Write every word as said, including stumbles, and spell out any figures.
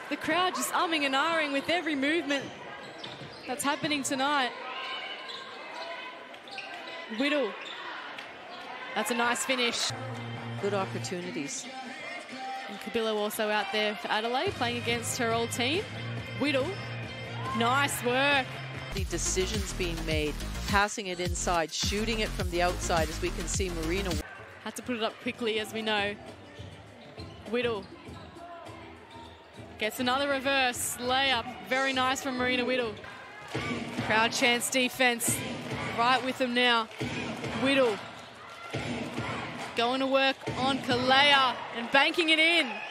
The crowd just umming and ahhing with every movement that's happening tonight. Whittle. That's a nice finish. Good opportunities. And Cabillo also out there for Adelaide, playing against her old team. Whittle. Nice work. The decisions being made, passing it inside, shooting it from the outside, as we can see Marena. Had to put it up quickly, as we know. Whittle. Gets another reverse layup. Very nice from Marena Whittle. Crowd chance defense. Right with them now. Whittle. Going to work on Kalea and banking it in.